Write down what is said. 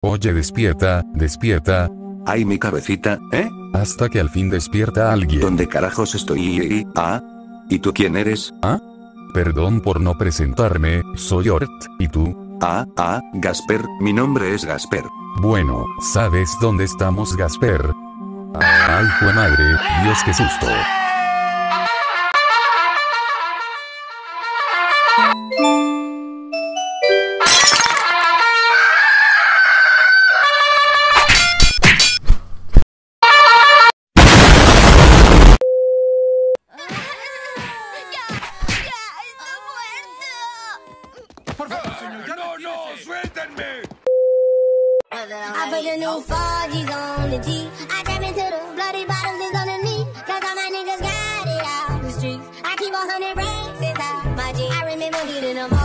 Oye, despierta, despierta. Ay, mi cabecita, ¿eh? Hasta que al fin despierta alguien. ¿Dónde carajos estoy? ¿Y tú quién eres? Perdón por no presentarme, soy Ort, ¿y tú? Gasper, mi nombre es Gasper. Bueno, ¿sabes dónde estamos, Gasper? Ay, jue madre, Dios, qué susto. Por favor, señor, ya no, suéltenme. I put the new 4G's on the G. I trap into the bloody bottles is on the knee. Cause all my niggas got it out the streets. I keep 100 racks inside my G. I remember hitting them